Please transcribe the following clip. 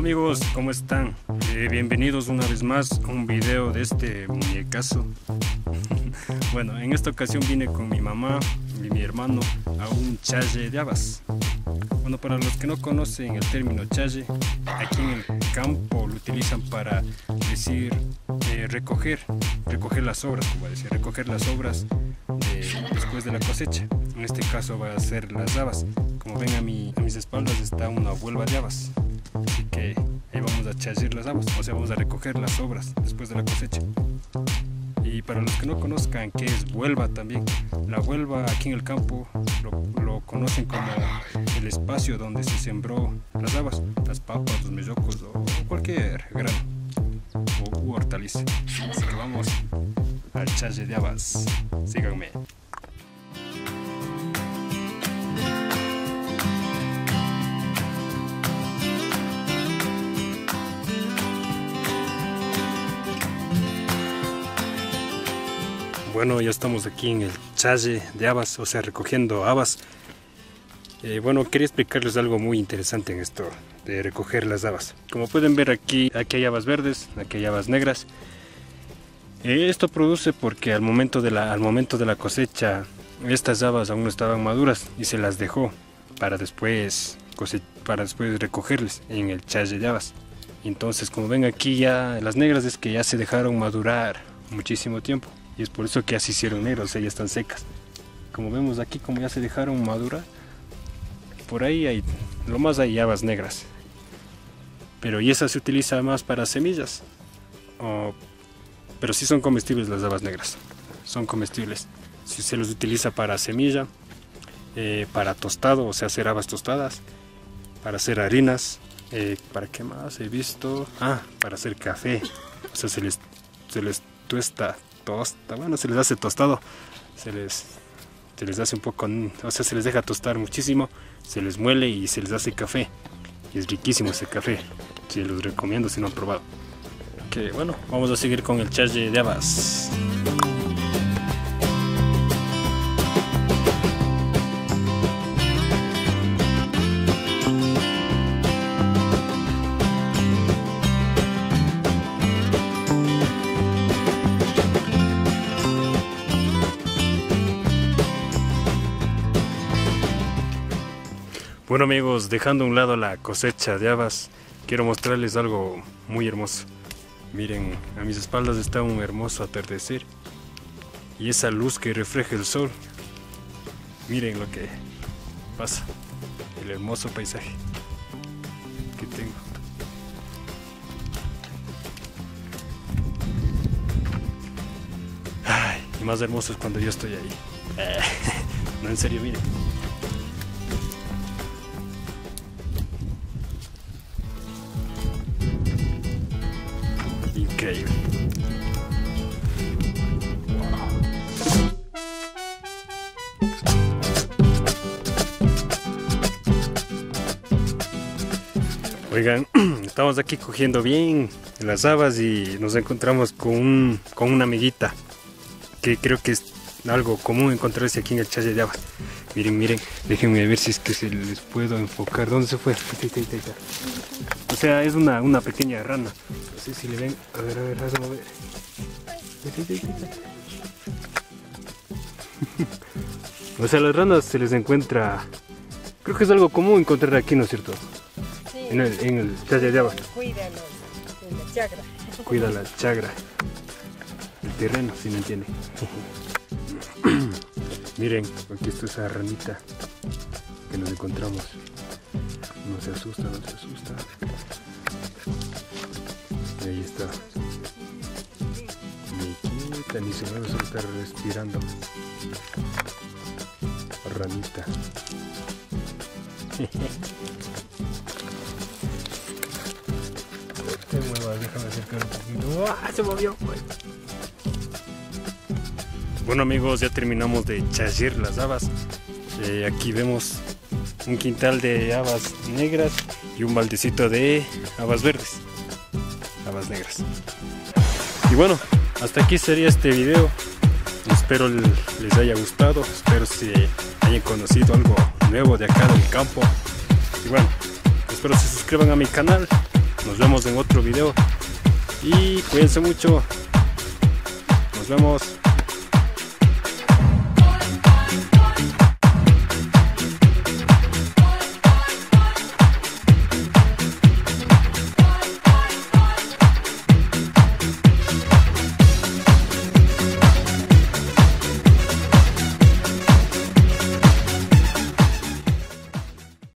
Amigos, ¿cómo están? Bienvenidos una vez más a un video de este muñecazo. Bueno, en esta ocasión vine con mi mamá y mi hermano a un challe de habas. Bueno, para los que no conocen el término challe, aquí en el campo lo utilizan para decir recoger las sobras, como decir, recoger las sobras después de la cosecha. En este caso va a ser las habas. Como ven a mis espaldas está una huelva de habas. Así que ahí vamos a challir las habas, o sea, vamos a recoger las sobras después de la cosecha. Y para los que no conozcan qué es huelva también, la huelva aquí en el campo lo conocen como el espacio donde se sembró las habas, las papas, los mellocos o cualquier grano u hortaliza. Así que vamos al challe de habas, síganme. Bueno, ya estamos aquí en el challe de habas, o sea, recogiendo habas. Bueno, quería explicarles algo muy interesante en esto de recoger las habas. Como pueden ver aquí hay habas verdes, aquí hay habas negras. Esto produce porque al momento de la cosecha, estas habas aún no estaban maduras y se las dejó para después recogerles en el challe de habas. Entonces, como ven aquí ya las negras es que ya se dejaron madurar muchísimo tiempo. Y es por eso que ya se hicieron negras, o sea, ya están secas. Como vemos aquí, como ya se dejaron madurar, por ahí hay habas negras. Pero y esa se utiliza más para semillas. Pero sí son comestibles las habas negras. Son comestibles. Si se los utiliza para semilla, para tostado, o sea, hacer habas tostadas, para hacer harinas, ¿para qué más he visto? Para hacer café. O sea, se les tosta, bueno, se les hace tostado, se les hace un poco, o sea, se les deja tostar muchísimo, se les muele y se les hace café, y es riquísimo ese café, sí, los recomiendo si no han probado. Que bueno, vamos a seguir con el challe de habas. Bueno amigos, dejando a un lado la cosecha de habas, quiero mostrarles algo muy hermoso. Miren, a mis espaldas está un hermoso atardecer y esa luz que refleja el sol. Miren lo que pasa, el hermoso paisaje que tengo. Y más hermoso es cuando yo estoy ahí. No, en serio, miren. Increíble. Oigan, estamos aquí cogiendo bien las habas y nos encontramos con una amiguita que creo que es algo común encontrarse aquí en el challe de habas. Miren, déjenme ver si es que se les puedo enfocar. ¿Dónde se fue? Ahí. O sea, es una pequeña rana. No sé si le ven. A ver, hazlo ver. O sea, las ranas se les encuentra. Creo que es algo común encontrar aquí, ¿no es cierto? Sí. En el challe de habas. Cuídalos de la chagra. Cuida la chagra. El terreno, si me entiende. Miren, aquí está esa ranita que nos encontramos. No se asusta. Ahí está. Miquita, ni se mueve, solo está respirando. Ranita. Te muevas, déjame acercar un poquito. ¡Ah! Se movió. Bueno amigos, ya terminamos de challir las habas. Aquí vemos un quintal de habas negras y un baldecito de habas verdes, habas negras. Y bueno, hasta aquí sería este video. Espero les haya gustado, espero si hayan conocido algo nuevo de acá del campo. Y bueno, espero se suscriban a mi canal Nos vemos en otro video y cuídense mucho. Nos vemos.